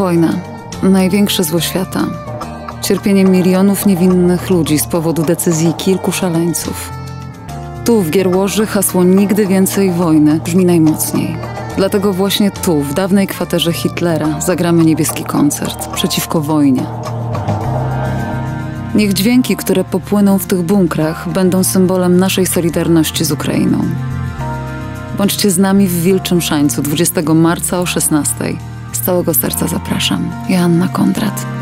Wojna. Największe zło świata. Cierpienie milionów niewinnych ludzi z powodu decyzji kilku szaleńców. Tu, w Gierłoży, hasło "Nigdy więcej wojny" brzmi najmocniej. Dlatego właśnie tu, w dawnej kwaterze Hitlera, zagramy niebieski koncert przeciwko wojnie. Niech dźwięki, które popłyną w tych bunkrach, będą symbolem naszej solidarności z Ukrainą. Bądźcie z nami w Wilczym Szańcu 20 marca o 16:00. Z całego serca zapraszam. Joanna Kondrat.